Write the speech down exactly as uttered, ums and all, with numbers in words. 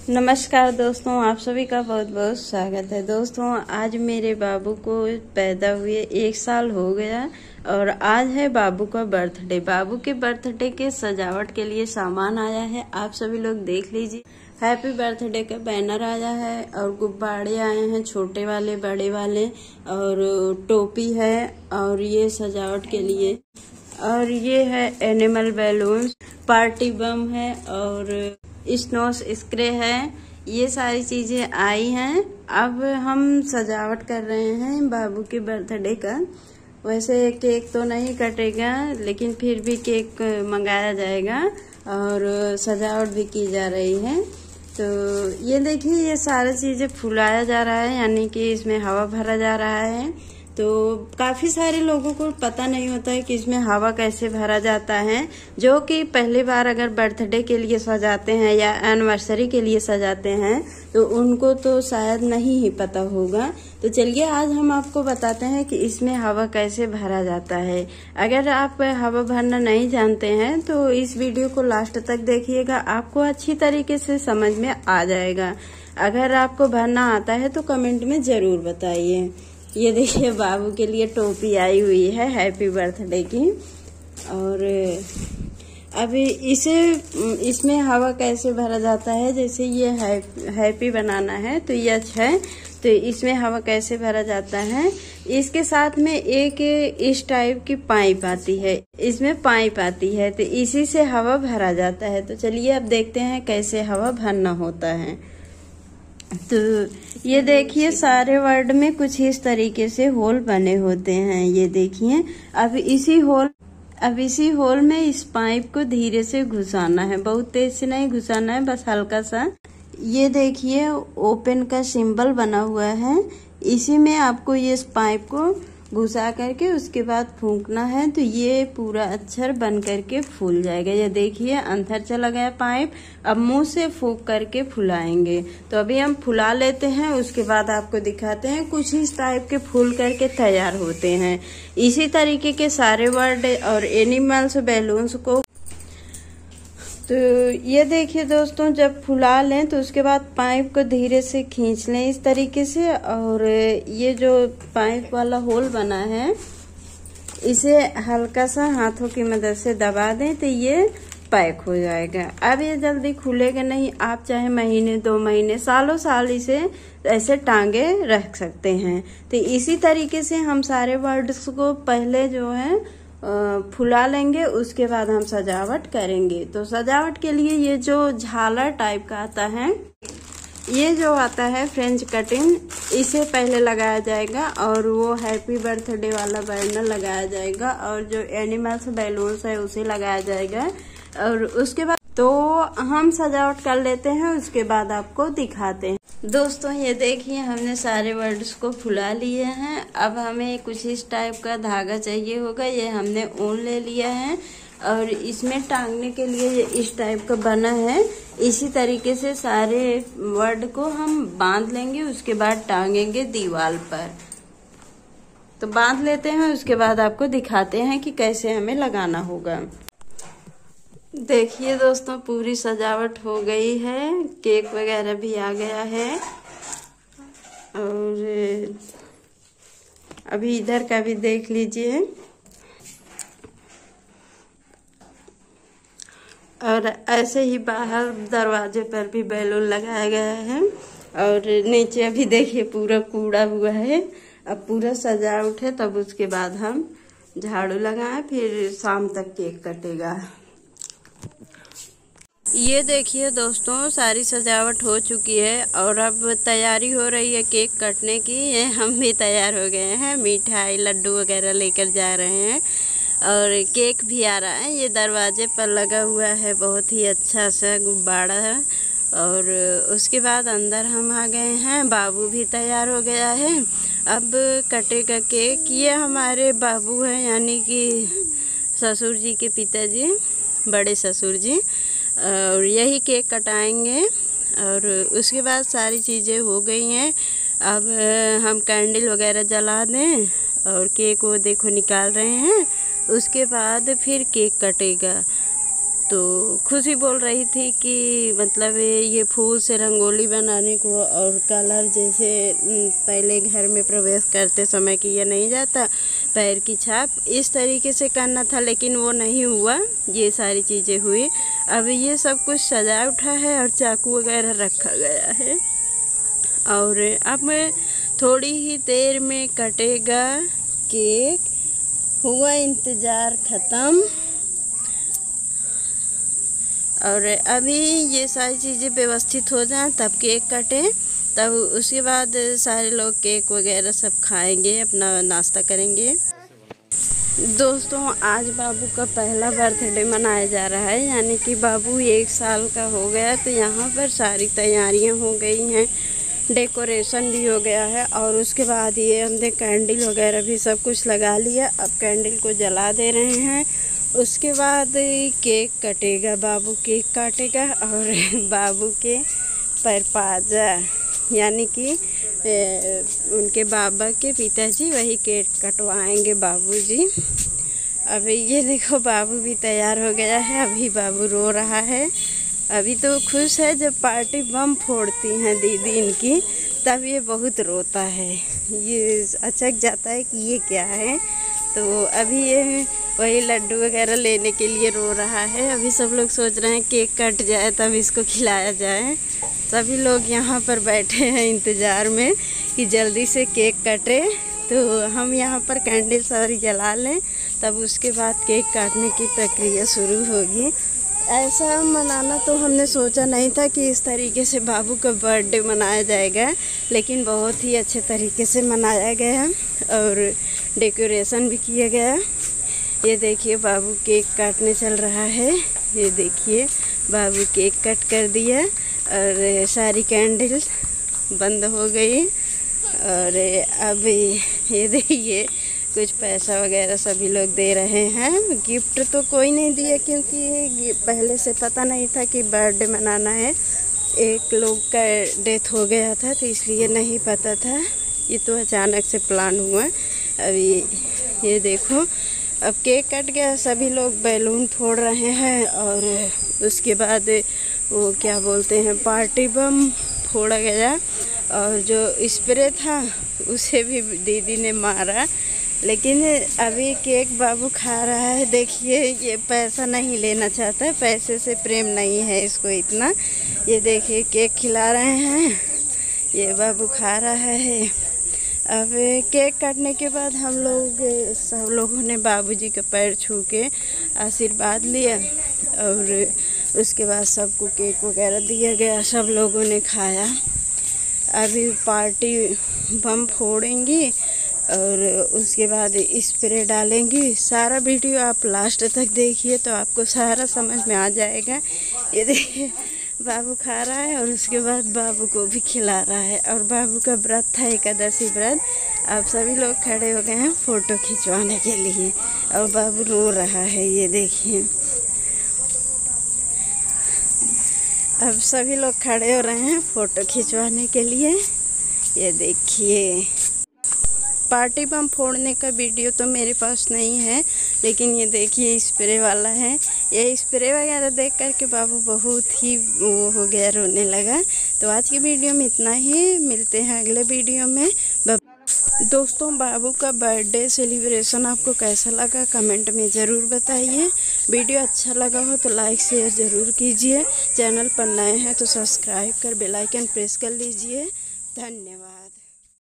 नमस्कार दोस्तों, आप सभी का बहुत बहुत स्वागत है। दोस्तों, आज मेरे बाबू को पैदा हुए एक साल हो गया और आज है बाबू का बर्थडे। बाबू के बर्थडे के सजावट के लिए सामान आया है, आप सभी लोग देख लीजिए। हैप्पी बर्थडे का बैनर आया है और गुब्बारे आए हैं, छोटे वाले बड़े वाले, और टोपी है और ये सजावट के लिए, और ये है एनिमल बैलून, पार्टी बम है और स्नो स्प्रे है। ये सारी चीजें आई हैं। अब हम सजावट कर रहे हैं बाबू के बर्थडे का। वैसे केक तो नहीं कटेगा, लेकिन फिर भी केक मंगाया जाएगा और सजावट भी की जा रही है। तो ये देखिए, ये सारी चीजें फुलाया जा रहा है, यानी कि इसमें हवा भरा जा रहा है। तो काफी सारे लोगों को पता नहीं होता है कि इसमें हवा कैसे भरा जाता है, जो कि पहली बार अगर बर्थडे के लिए सजाते हैं या एनिवर्सरी के लिए सजाते हैं तो उनको तो शायद नहीं ही पता होगा। तो चलिए आज हम आपको बताते हैं कि इसमें हवा कैसे भरा जाता है। अगर आप हवा भरना नहीं जानते हैं तो इस वीडियो को लास्ट तक देखिएगा, आपको अच्छी तरीके से समझ में आ जाएगा। अगर आपको भरना आता है तो कमेंट में जरूर बताइए। ये देखिए, बाबू के लिए टोपी आई हुई है हैप्पी बर्थडे की। और अभी इसे इसमें हवा कैसे भरा जाता है, जैसे ये हैप्पी बनाना है तो ये अच्छा है, तो इसमें हवा कैसे भरा जाता है। इसके साथ में एक इस टाइप की पाइप आती है, इसमें पाइप आती है, तो इसी से हवा भरा जाता है। तो चलिए अब देखते हैं कैसे हवा भरना होता है। तो ये देखिए, सारे वर्ड में कुछ इस तरीके से होल बने होते हैं। ये देखिए, अब इसी होल अब इसी होल में इस पाइप को धीरे से घुसाना है, बहुत तेज से नहीं घुसाना है, बस हल्का सा। ये देखिए, ओपन का सिंबल बना हुआ है, इसी में आपको ये पाइप को घुसा करके उसके बाद फूंकना है, तो ये पूरा अक्षर बन करके फूल जाएगा। ये देखिए, अंदर चला गया पाइप। अब मुंह से फूंक करके फुलाएंगे। तो अभी हम फुला लेते हैं, उसके बाद आपको दिखाते हैं। कुछ इस टाइप के फूल करके तैयार होते हैं। इसी तरीके के सारे वर्ड और एनिमल्स बैलून्स को। तो ये देखिए दोस्तों, जब फुला लें तो उसके बाद पाइप को धीरे से खींच लें इस तरीके से, और ये जो पाइप वाला होल बना है इसे हल्का सा हाथों की मदद से दबा दें तो ये पैक हो जाएगा। अब ये जल्दी खुलेगा नहीं, आप चाहे महीने दो महीने सालों साल इसे ऐसे टांगे रख सकते हैं। तो इसी तरीके से हम सारे वर्ड्स को पहले जो है फुला लेंगे, उसके बाद हम सजावट करेंगे। तो सजावट के लिए ये जो झालर टाइप का आता है, ये जो आता है फ्रेंच कटिंग, इसे पहले लगाया जाएगा और वो हैप्पी बर्थडे वाला बैनर लगाया जाएगा, और जो एनिमल्स बैलून्स है उसे लगाया जाएगा। और उसके बाद तो हम सजावट कर लेते हैं, उसके बाद आपको दिखाते हैं। दोस्तों, ये देखिए, हमने सारे वर्ड्स को फुला लिए हैं। अब हमें कुछ इस टाइप का धागा चाहिए होगा, ये हमने ऊन ले लिया है और इसमें टांगने के लिए ये इस टाइप का बना है। इसी तरीके से सारे वर्ड को हम बांध लेंगे, उसके बाद टांगेंगे दीवार पर। तो बांध लेते हैं, उसके बाद आपको दिखाते हैं कि कैसे हमें लगाना होगा। देखिए दोस्तों, पूरी सजावट हो गई है, केक वगैरह भी आ गया है, और अभी इधर का भी देख लीजिए। और ऐसे ही बाहर दरवाजे पर भी बैलून लगाया गया है, और नीचे अभी देखिए पूरा कूड़ा हुआ है। अब पूरा सजावट है, तब उसके बाद हम झाड़ू लगाएं, फिर शाम तक केक कटेगा। ये देखिए दोस्तों, सारी सजावट हो चुकी है और अब तैयारी हो रही है केक कटने की। ये हम भी तैयार हो गए हैं, मिठाई लड्डू वगैरह लेकर जा रहे हैं और केक भी आ रहा है। ये दरवाजे पर लगा हुआ है, बहुत ही अच्छा सा गुब्बारा है। और उसके बाद अंदर हम आ गए हैं, बाबू भी तैयार हो गया है। अब कटेगा केक। ये हमारे बाबू हैं, यानी कि ससुर जी के पिताजी, बड़े ससुर जी, और यही केक कटाएंगे। और उसके बाद सारी चीज़ें हो गई हैं। अब हम कैंडल वगैरह जला दें और केक वो देखो निकाल रहे हैं, उसके बाद फिर केक कटेगा। तो खुशी बोल रही थी कि मतलब ये फूल से रंगोली बनाने को और कलर जैसे पहले घर में प्रवेश करते समय किया नहीं जाता, पैर की छाप, इस तरीके से करना था, लेकिन वो नहीं हुआ। ये सारी चीज़ें हुई। अब ये सब कुछ सजा उठा है और चाकू वगैरह रखा गया है और अब थोड़ी ही देर में कटेगा केक। हुआ इंतज़ार ख़त्म और अभी ये सारी चीज़ें व्यवस्थित हो जाएं तब केक कटे, तब उसके बाद सारे लोग केक वगैरह सब खाएंगे, अपना नाश्ता करेंगे। दोस्तों आज बाबू का पहला बर्थडे मनाया जा रहा है, यानी कि बाबू एक साल का हो गया। तो यहाँ पर सारी तैयारियाँ हो गई हैं, डेकोरेशन भी हो गया है और उसके बाद ये हमने कैंडल वगैरह भी सब कुछ लगा लिया। अब कैंडल को जला दे रहे हैं, उसके बाद केक कटेगा, बाबू केक काटेगा और बाबू के परपाजा यानी कि उनके बाबा के पिताजी वही केक कटवाएंगे बाबूजी। अभी ये देखो बाबू भी तैयार हो गया है, अभी बाबू रो रहा है। अभी तो खुश है, जब पार्टी बम फोड़ती हैं दीदी इनकी तब ये बहुत रोता है, ये अचक जाता है कि ये क्या है। तो अभी ये वही लड्डू वगैरह लेने के लिए रो रहा है। अभी सब लोग सोच रहे हैं केक कट जाए तब इसको खिलाया जाए। सभी लोग यहाँ पर बैठे हैं इंतज़ार में कि जल्दी से केक कटे, तो हम यहाँ पर कैंडल सारी जला लें, तब उसके बाद केक काटने की प्रक्रिया शुरू होगी। ऐसा मनाना तो हमने सोचा नहीं था कि इस तरीके से बाबू का बर्थडे मनाया जाएगा, लेकिन बहुत ही अच्छे तरीके से मनाया गया और डेकोरेशन भी किया गया। ये देखिए बाबू केक काटने चल रहा है, ये देखिए बाबू केक कट कर दिया और सारी कैंडल बंद हो गई। और अब ये देखिए कुछ पैसा वगैरह सभी लोग दे रहे हैं। गिफ्ट तो कोई नहीं दिया क्योंकि पहले से पता नहीं था कि बर्थडे मनाना है। एक लोग का डेथ हो गया था तो इसलिए नहीं पता था, ये तो अचानक से प्लान हुआ। अभी ये देखो अब केक कट गया, सभी लोग बैलून फोड़ रहे हैं और उसके बाद वो क्या बोलते हैं पार्टी बम फोड़ा गया और जो स्प्रे था उसे भी दीदी ने मारा। लेकिन अभी केक बाबू खा रहा है। देखिए ये पैसा नहीं लेना चाहता, पैसे से प्रेम नहीं है इसको इतना। ये देखिए केक खिला रहे हैं, ये बाबू खा रहा है। अब केक काटने के बाद हम लोग सब लोगों ने बाबूजी के पैर छू के आशीर्वाद लिया और उसके बाद सबको केक वगैरह दिया गया, सब लोगों ने खाया। अभी पार्टी बम फोड़ेंगी और उसके बाद स्प्रे डालेंगी। सारा वीडियो आप लास्ट तक देखिए तो आपको सारा समझ में आ जाएगा। ये देखिए बाबू खा रहा है और उसके बाद बाबू को भी खिला रहा है और बाबू का व्रत था, एकादशी व्रत। अब सभी लोग खड़े हो गए हैं फ़ोटो खिंचवाने के लिए और बाबू रो रहा है। ये देखिए अब सभी लोग खड़े हो रहे हैं फ़ोटो खिंचवाने के लिए। ये देखिए पार्टी बम फोड़ने का वीडियो तो मेरे पास नहीं है, लेकिन ये देखिए स्प्रे वाला है। ये स्प्रे वगैरह देख कर के बाबू बहुत ही वो हो गया, रोने लगा। तो आज की वीडियो में इतना ही, मिलते हैं अगले वीडियो में। दोस्तों बाबू का बर्थडे सेलिब्रेशन आपको कैसा लगा कमेंट में ज़रूर बताइए। वीडियो अच्छा लगा हो तो लाइक शेयर ज़रूर कीजिए। चैनल पर नए हैं तो सब्सक्राइब कर बेल आइकन प्रेस कर लीजिए। धन्यवाद।